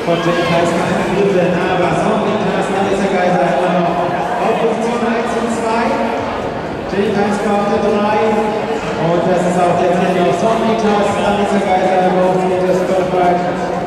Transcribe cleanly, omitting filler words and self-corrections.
von Jenny Kaiser eine Minute, aber Sonnenlitas, Alissa Geiser immer noch auf Position 1 und 2. Jenny Kaiser auf der 3. Und das ist auch der Ende auf Sonnenlitas, Alissa Geiser, Both Meters Goldberg.